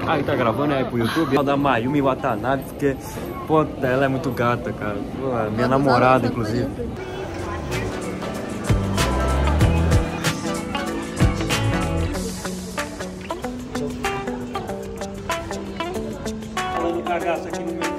Aí tá gravando aí pro YouTube. Da Mayumi Watanabe, porque, pô, ela é muito gata, cara. Pô, minha namorada, inclusive. Falando cagaço aqui no meu.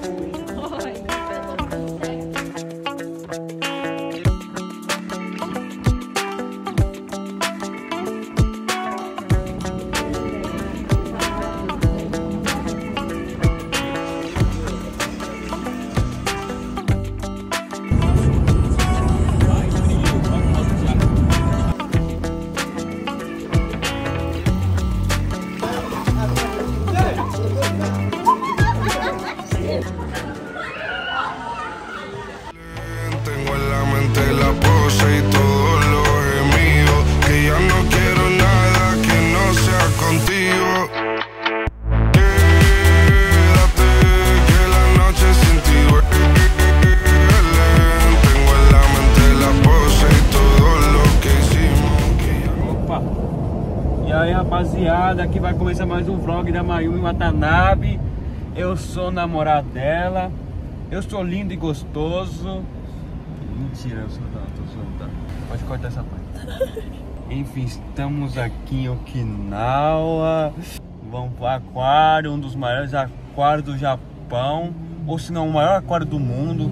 E aí, rapaziada, aqui vai começar mais um vlog da Mayumi Watanabe. Eu sou namorado dela. Eu sou lindo e gostoso. Mentira, eu sou não, tô zoando, tá? Pode cortar essa parte. Enfim, estamos aqui em Okinawa. Vamos pro aquário, um dos maiores aquários do Japão. Ou se não, o maior aquário do mundo.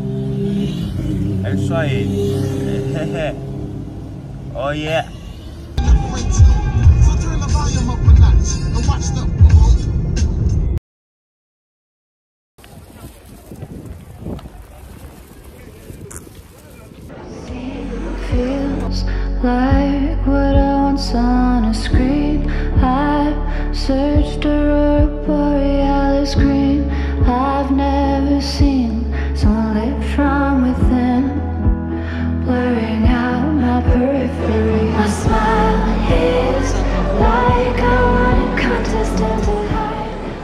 É isso aí. Oh yeah. Feels like what I once on a screen. I've searched Aurora Borealis green. I've never seen sunlit from within, blurring out my periphery. My smile is like I won a contest of the high.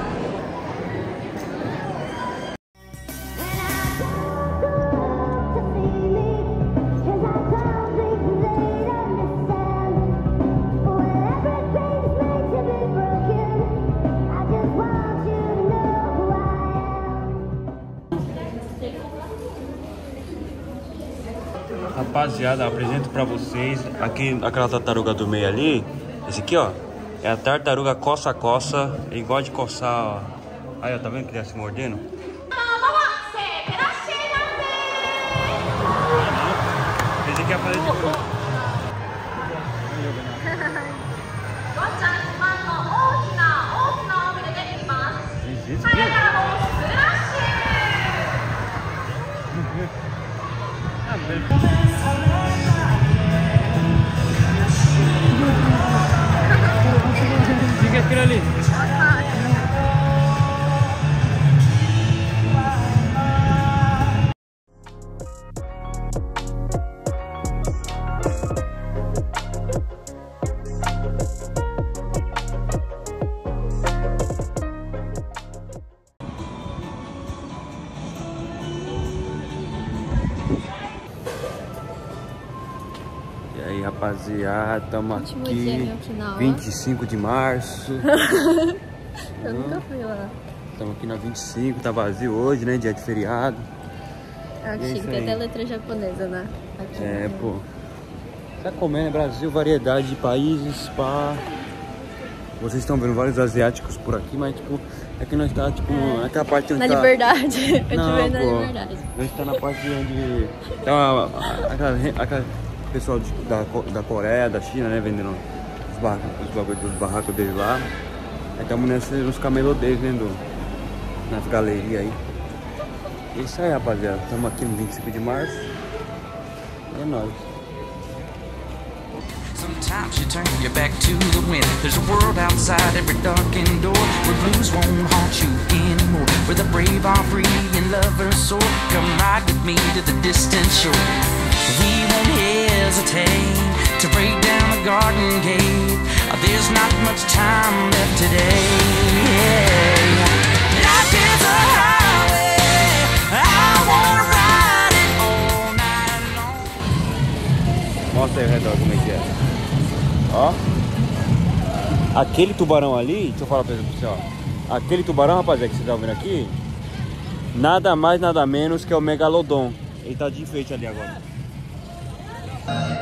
Rapaziada, apresento pra vocês aqui aquela tartaruga do meio ali. Esse aqui, ó, é a tartaruga coça-coça. É igual de coçar, ó. Aí, ó, tá vendo que ele tá se mordendo? Esse aqui é a fazer de fruta. Existe, fica aquilo ali. E aí, rapaziada, estamos aqui 25 de março. Eu nunca fui lá. Estamos aqui na 25, tá vazio hoje, né? Dia de feriado. Aqui tem até letra japonesa, né? Aqui, é, pô. Tá comendo, né? Brasil, variedade de países, pá. Vocês estão vendo vários asiáticos por aqui, mas tipo, aqui nós tá, tipo, naquela parte onde na tá... Liberdade. Eu te Não, vejo na pô, Liberdade. a gente tá na parte onde tá aquela pessoal da Coreia, da China, né, vendendo os barracos deles lá. Aí estamos nos camelô deles, né, nas galerias aí. É isso aí, rapaziada. Estamos aqui no 25 de março. E é nóis. Sometimes you turn your back to the wind. There's a world outside every darkened door, where blues won't haunt you anymore, where the brave are free and lovers soar. Come ride with me to the distant shore. We won't hesitate to break down the garden gate. There's not much time left today. Life is a highway, I wanna ride it all night long. Mostra aí ao redor como é que é. Ó. Aquele tubarão ali, deixa eu falar pra você, ó. Aquele tubarão, rapaziada, que você tá vendo aqui, nada mais, nada menos que é o Megalodon. Ele tá de enfeite ali agora.